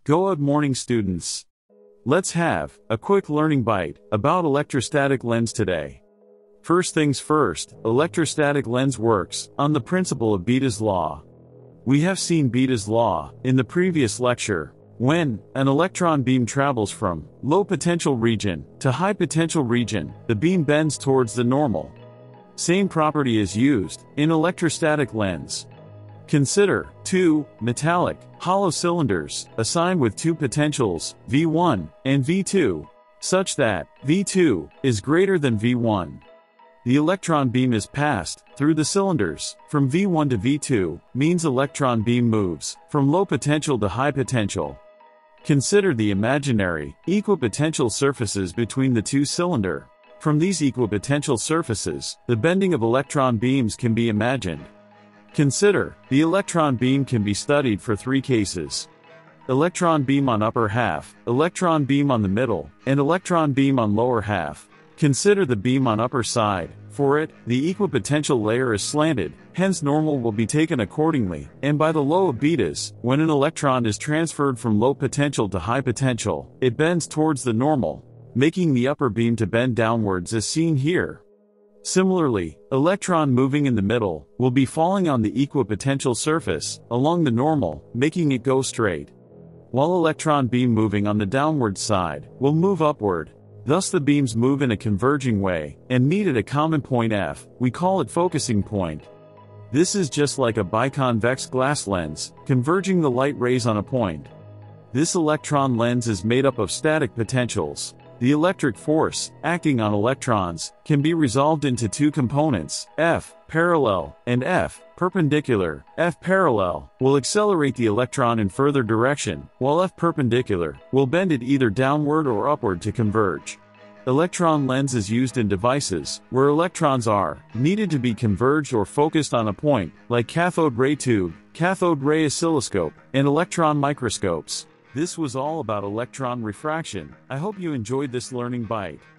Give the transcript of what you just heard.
Good morning, students. Let's have a quick learning bite about electrostatic lens today. First things first, electrostatic lens works on the principle of Bette's law. We have seen Bette's law in the previous lecture. When an electron beam travels from low potential region to high potential region, the beam bends towards the normal. Same property is used in electrostatic lens. Consider two metallic, hollow cylinders assigned with two potentials, V1 and V2, such that V2 is greater than V1. The electron beam is passed through the cylinders from V1 to V2, means electron beam moves from low potential to high potential. Consider the imaginary equipotential surfaces between the two cylinders. From these equipotential surfaces, the bending of electron beams can be imagined. Consider, the electron beam can be studied for three cases. Electron beam on upper half, electron beam on the middle, and electron beam on lower half. Consider the beam on upper side. For it, the equipotential layer is slanted, hence normal will be taken accordingly, and by the law of Bette's, when an electron is transferred from low potential to high potential, it bends towards the normal, making the upper beam to bend downwards as seen here. Similarly, electron moving in the middle will be falling on the equipotential surface along the normal, making it go straight, while electron beam moving on the downward side will move upward. Thus the beams move in a converging way and meet at a common point F. We call it focusing point. This is just like a biconvex glass lens, converging the light rays on a point. This electron lens is made up of static potentials. The electric force, acting on electrons, can be resolved into two components, F, parallel, and F, perpendicular. F parallel will accelerate the electron in further direction, while F perpendicular will bend it either downward or upward to converge. Electron lens is used in devices where electrons are needed to be converged or focused on a point, like cathode ray tube, cathode ray oscilloscope, and electron microscopes. This was all about electron refraction. I hope you enjoyed this learning bite.